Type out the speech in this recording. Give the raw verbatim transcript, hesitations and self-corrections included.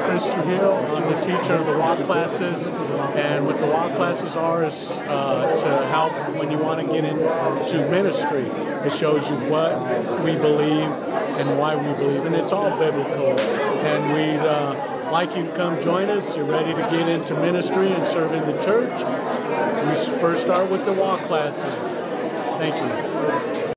Chris Trujillo. I'm the teacher of the W A C classes, and what the W A C classes are is uh, to help when you want to get into ministry. It shows you what we believe and why we believe, and it's all biblical. And we'd uh, like you to come join us. You're ready to get into ministry and serve in the church. We first start with the W A C classes. Thank you.